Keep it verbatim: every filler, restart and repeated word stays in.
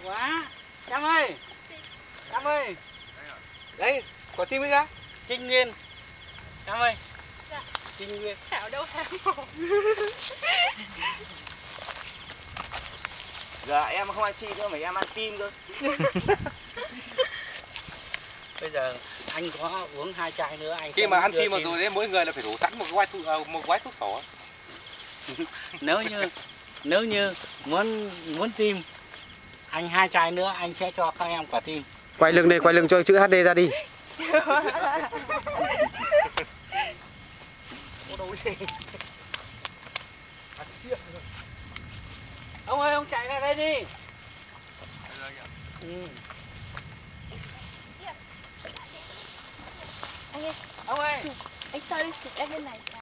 quá. Em ơi, em ơi. Đấy, có tim ra. Trinh Nguyên. Em ơi. Dạ. Trinh Nguyên. Thảo đâu Thảo. Giờ em không ăn xi nữa mà em ăn tim cơ. Bây giờ anh có uống hai chai nữa anh. Khi mà ăn xi mà rồi đấy, mỗi người là phải đổ sẵn một gói thuốc một gói thuốc sổ. Nếu như nếu như muốn muốn tim, anh hai chai nữa anh sẽ cho các em quả tim. Quay lưng đây, quay lưng cho chữ hát đê ra đi. Ông ơi, ông chạy ra đây đi. Ừ. Anh ơi, Ông ơi. chụp, anh sao đi chụp em bên này.